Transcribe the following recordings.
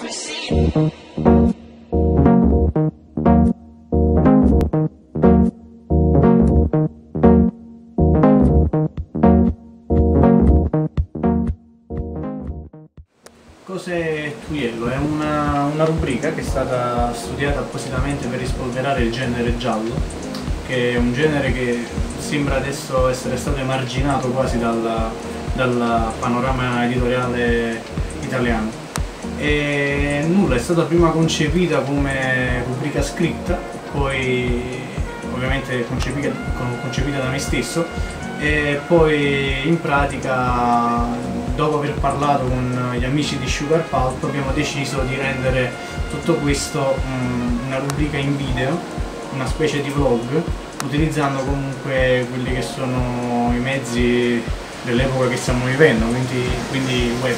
Cos'è Tuiello? È una rubrica che è stata studiata appositamente per rispolverare il genere giallo, che è un genere che sembra adesso essere stato emarginato quasi dal panorama editoriale italiano. E nulla, è stata prima concepita come rubrica scritta, poi ovviamente concepita da me stesso, e poi in pratica, dopo aver parlato con gli amici di Sugar Pulp, abbiamo deciso di rendere tutto questo una rubrica in video, una specie di vlog, utilizzando comunque quelli che sono i mezzi dell'epoca che stiamo vivendo, quindi web.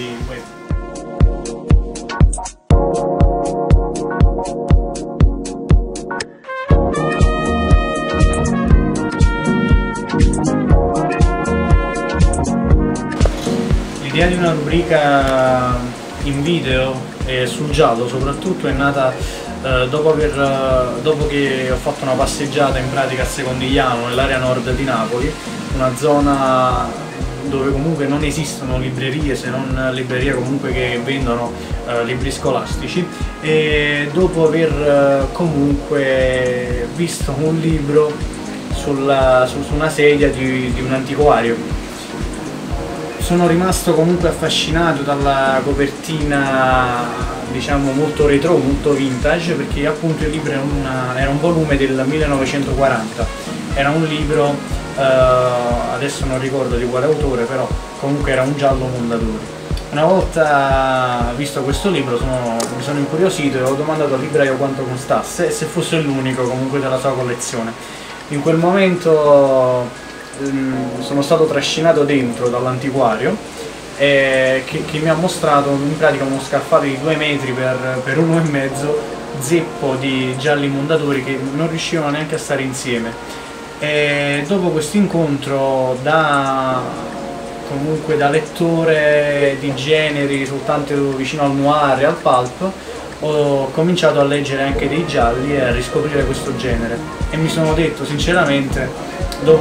L'idea di una rubrica in video e sul giallo soprattutto è nata dopo che ho fatto una passeggiata in pratica a Secondigliano, nell'area nord di Napoli, una zona dove comunque non esistono librerie, se non librerie comunque che vendono libri scolastici, e dopo aver comunque visto un libro su una sedia di un antiquario, sono rimasto comunque affascinato dalla copertina, diciamo, molto retro, molto vintage, perché appunto il libro era un volume del 1940, era un libro, adesso non ricordo di quale autore, però comunque era un giallo Mondadori. Una volta visto questo libro mi sono incuriosito e ho domandato al libraio quanto costasse e se fosse l'unico comunque della sua collezione. In quel momento sono stato trascinato dentro dall'antiquario che mi ha mostrato in pratica uno scarfato di 2 metri per 1,5 metri, zeppo di gialli Mondadori che non riuscivano neanche a stare insieme. E dopo questo incontro comunque da lettore di generi soltanto vicino al noir e al pulp, ho cominciato a leggere anche dei gialli e a riscoprire questo genere, e mi sono detto sinceramente, dopo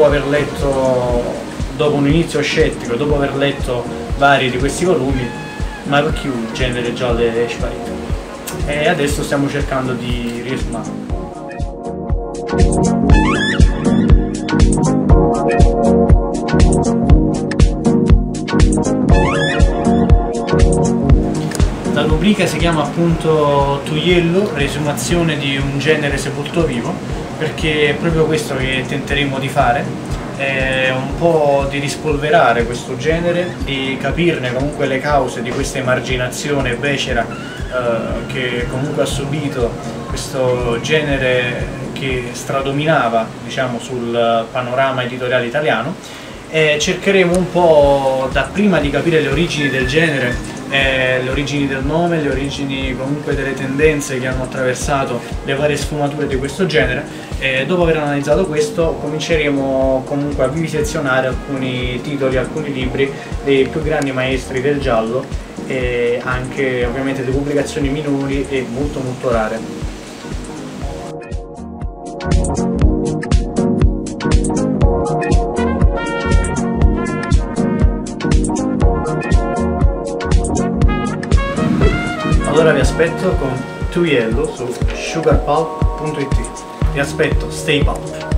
un inizio scettico, dopo aver letto vari di questi volumi, ma perché il genere giallo è sparito? E adesso stiamo cercando di riesumarlo. La rubrica si chiama appunto Tuiello, riesumazione di un genere sepolto vivo, perché è proprio questo che tenteremo di fare, è un po' di rispolverare questo genere, di capirne comunque le cause di questa emarginazione becera che comunque ha subito questo genere che stradominava, diciamo, sul panorama editoriale italiano, e cercheremo un po' dapprima di capire le origini del genere, le origini del nome, le origini comunque delle tendenze che hanno attraversato le varie sfumature di questo genere, e dopo aver analizzato questo cominceremo comunque a vivisezionare alcuni titoli, alcuni libri dei più grandi maestri del giallo, e anche ovviamente di pubblicazioni minori e molto molto rare. Allora vi aspetto con Tuiello su sugarpulp.it. Vi aspetto, stay pulp!